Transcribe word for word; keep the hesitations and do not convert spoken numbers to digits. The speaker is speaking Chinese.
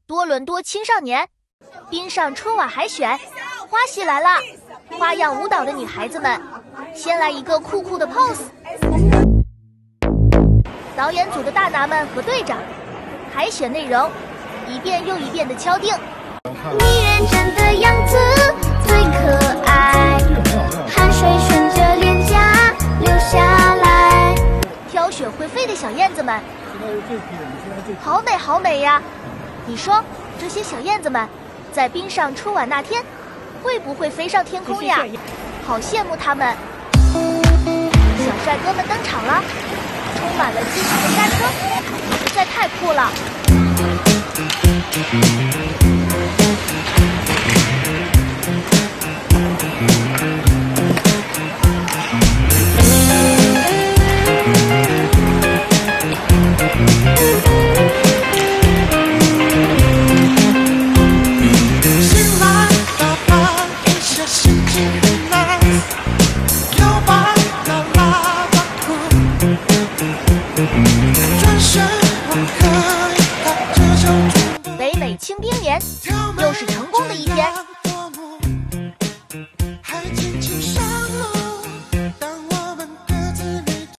多伦多青少年冰上春晚海选，花絮来了！花样舞蹈的女孩子们，先来一个酷酷的 pose。导演组的大拿们和队长，海选内容一遍又一遍的敲定。 你认真的样子最可爱，汗水顺着脸颊流下来。 挑选会飞的小燕子们，好美好美呀！你说这些小燕子们在冰上春晚那天会不会飞上天空呀？好羡慕他们！小帅哥们登场了，充满了激情的刹车，实在太酷了！北美清冰年，又是成功的一天。